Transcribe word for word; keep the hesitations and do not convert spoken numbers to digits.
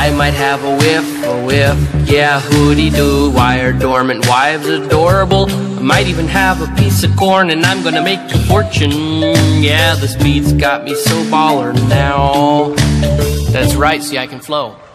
I might have a whiff, a whiff. Yeah, hooty-doo, why are dormant wives adorable? I might even have a piece of corn and I'm gonna make a fortune. Yeah, this beat's got me so baller now. That's right, see I can flow.